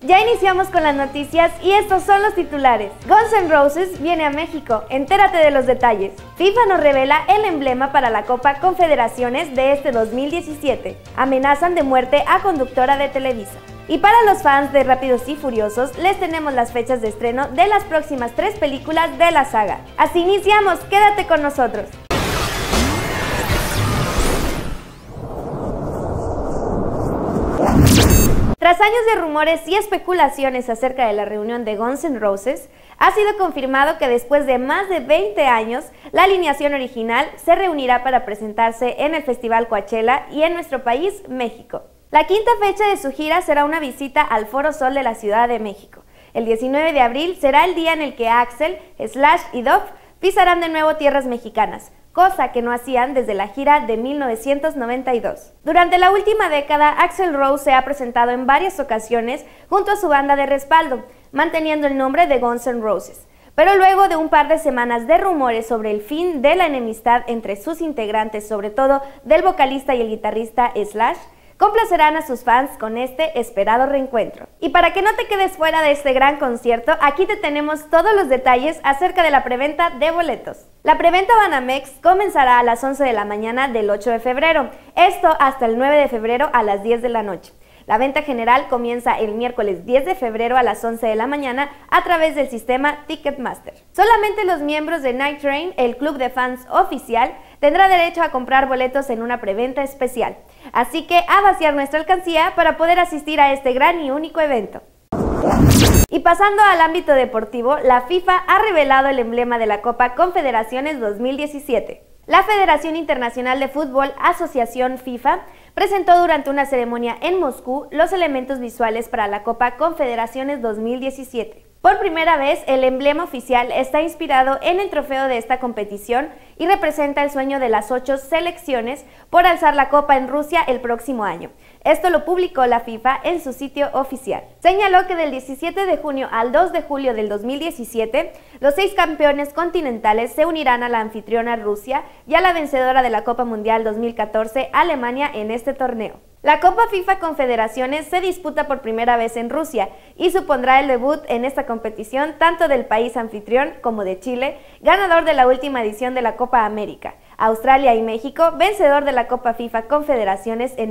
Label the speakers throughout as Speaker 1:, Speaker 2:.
Speaker 1: Ya iniciamos con las noticias y estos son los titulares. Guns N' Roses viene a México, entérate de los detalles. FIFA nos revela el emblema para la Copa Confederaciones de este 2017. Amenazan de muerte a conductora de Televisa. Y para los fans de Rápidos y Furiosos, les tenemos las fechas de estreno de las próximas 3 películas de la saga. Así iniciamos, quédate con nosotros. Tras años de rumores y especulaciones acerca de la reunión de Guns N' Roses, ha sido confirmado que después de más de 20 años, la alineación original se reunirá para presentarse en el Festival Coachella y en nuestro país, México. La quinta fecha de su gira será una visita al Foro Sol de la Ciudad de México. El 19 de abril será el día en el que Axl, Slash y Duff pisarán de nuevo tierras mexicanas, cosa que no hacían desde la gira de 1992. Durante la última década, Axl Rose se ha presentado en varias ocasiones junto a su banda de respaldo, manteniendo el nombre de Guns N' Roses. Pero luego de un par de semanas de rumores sobre el fin de la enemistad entre sus integrantes, sobre todo del vocalista y el guitarrista Slash, complacerán a sus fans con este esperado reencuentro. Y para que no te quedes fuera de este gran concierto, aquí te tenemos todos los detalles acerca de la preventa de boletos. La preventa Banamex comenzará a las 11 de la mañana del 8 de febrero, esto hasta el 9 de febrero a las 10 de la noche. La venta general comienza el miércoles 10 de febrero a las 11 de la mañana a través del sistema Ticketmaster. Solamente los miembros de Night Train, el club de fans oficial, tendrá derecho a comprar boletos en una preventa especial. Así que a vaciar nuestra alcancía para poder asistir a este gran y único evento. Y pasando al ámbito deportivo, la FIFA ha revelado el emblema de la Copa Confederaciones 2017. La Federación Internacional de Fútbol, Asociación FIFA, presentó durante una ceremonia en Moscú los elementos visuales para la Copa Confederaciones 2017. Por primera vez, el emblema oficial está inspirado en el trofeo de esta competición y representa el sueño de las 8 selecciones por alzar la copa en Rusia el próximo año. Esto lo publicó la FIFA en su sitio oficial. Señaló que del 17 de junio al 2 de julio del 2017, los 6 campeones continentales se unirán a la anfitriona Rusia y a la vencedora de la Copa Mundial 2014, Alemania, en este torneo. La Copa FIFA Confederaciones se disputa por primera vez en Rusia y supondrá el debut en esta competición tanto del país anfitrión como de Chile, ganador de la última edición de la Copa América, Australia y México, vencedor de la Copa FIFA Confederaciones en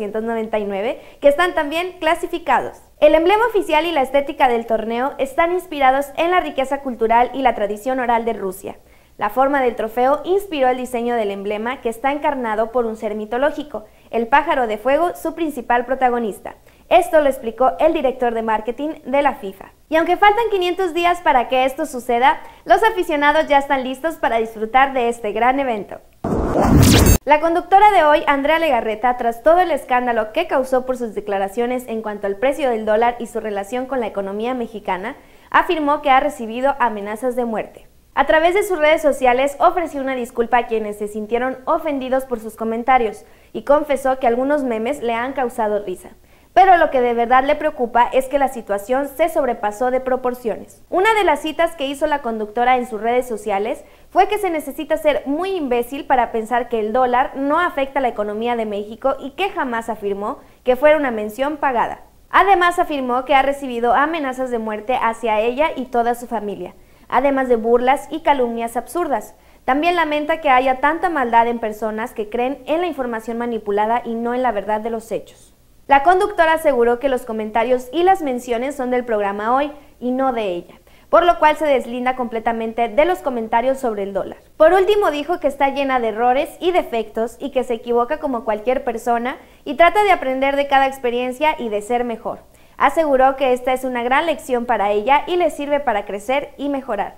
Speaker 1: 1999, que están también clasificados. El emblema oficial y la estética del torneo están inspirados en la riqueza cultural y la tradición oral de Rusia. La forma del trofeo inspiró el diseño del emblema, que está encarnado por un ser mitológico, el pájaro de fuego, su principal protagonista. Esto lo explicó el director de marketing de la FIFA. Y aunque faltan 500 días para que esto suceda, los aficionados ya están listos para disfrutar de este gran evento. La conductora de hoy, Andrea Legarreta, tras todo el escándalo que causó por sus declaraciones en cuanto al precio del dólar y su relación con la economía mexicana, afirmó que ha recibido amenazas de muerte. A través de sus redes sociales ofreció una disculpa a quienes se sintieron ofendidos por sus comentarios y confesó que algunos memes le han causado risa. Pero lo que de verdad le preocupa es que la situación se sobrepasó de proporciones. Una de las citas que hizo la conductora en sus redes sociales fue que se necesita ser muy imbécil para pensar que el dólar no afecta a la economía de México y que jamás afirmó que fuera una mención pagada. Además afirmó que ha recibido amenazas de muerte hacia ella y toda su familia, además de burlas y calumnias absurdas. También lamenta que haya tanta maldad en personas que creen en la información manipulada y no en la verdad de los hechos. La conductora aseguró que los comentarios y las menciones son del programa Hoy y no de ella, por lo cual se deslinda completamente de los comentarios sobre el dólar. Por último, dijo que está llena de errores y defectos y que se equivoca como cualquier persona y trata de aprender de cada experiencia y de ser mejor. Aseguró que esta es una gran lección para ella y le sirve para crecer y mejorar.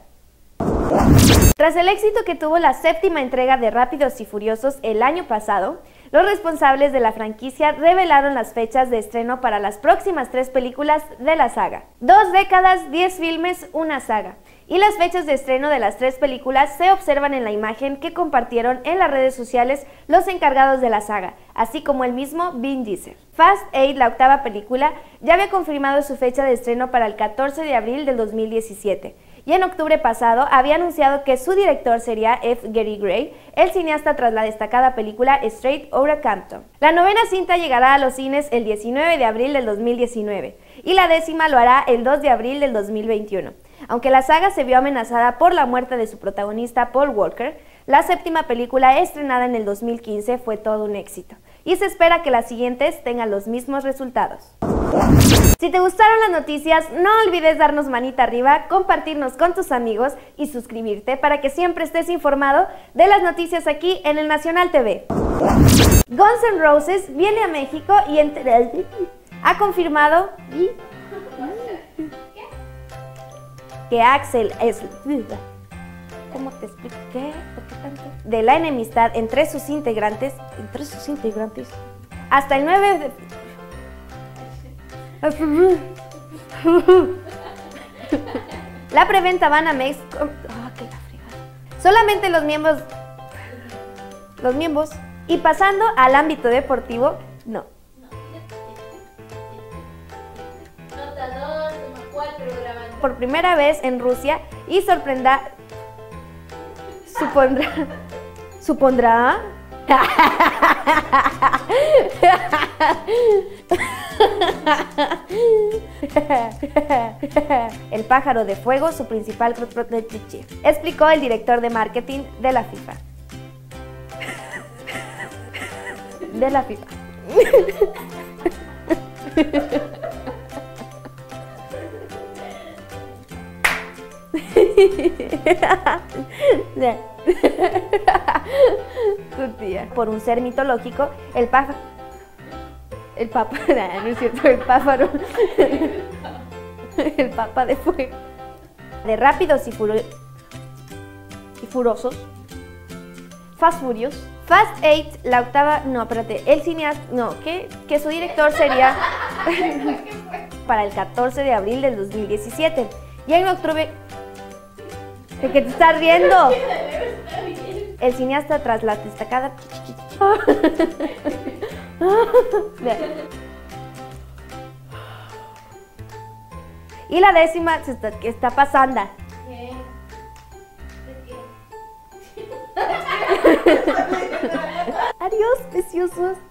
Speaker 1: Tras el éxito que tuvo la 7ª entrega de Rápidos y Furiosos el año pasado, los responsables de la franquicia revelaron las fechas de estreno para las próximas 3 películas de la saga. 2 décadas, 10 filmes, una saga. Y las fechas de estreno de las 3 películas se observan en la imagen que compartieron en las redes sociales los encargados de la saga, así como el mismo Vin Diesel. Fast 8, la 8ª película, ya había confirmado su fecha de estreno para el 14 de abril del 2017. Y en octubre pasado había anunciado que su director sería F. Gary Gray, el cineasta tras la destacada película Straight Outta Compton. La 9ª cinta llegará a los cines el 19 de abril del 2019 y la 10ª lo hará el 2 de abril del 2021. Aunque la saga se vio amenazada por la muerte de su protagonista Paul Walker, la 7ª película, estrenada en el 2015, fue todo un éxito, y se espera que las siguientes tengan los mismos resultados. Si te gustaron las noticias, no olvides darnos manita arriba, compartirnos con tus amigos y suscribirte para que siempre estés informado de las noticias aquí en el Nacional TV. Guns N' Roses viene a México y ha confirmado que Axl es... ¿Cómo te explico? ¿Qué? ¿Por qué tanto? De la enemistad entre sus integrantes... Hasta el 9 de... La preventa Banamex... Solamente los miembros... Y pasando al ámbito deportivo, no.
Speaker 2: Nota 2, toma 4, grabando.
Speaker 1: Por primera vez en Rusia y supondrá el pájaro de fuego su principal explicó el director de marketing de la FIFA. Tu tía. Por un ser mitológico, el papa, no es cierto, el pájaro, el papa de fuego, de rápidos y furosos, Fast Furious, Fast 8, la octava, no, espérate, el cineasta, no, que su director sería para el 14 de abril del 2017. Y en octubre, ¿de qué te estás riendo? El cineasta tras la destacada... Y la 10ª que está pasando.
Speaker 2: ¿Qué? ¿De qué?
Speaker 1: Adiós, preciosos.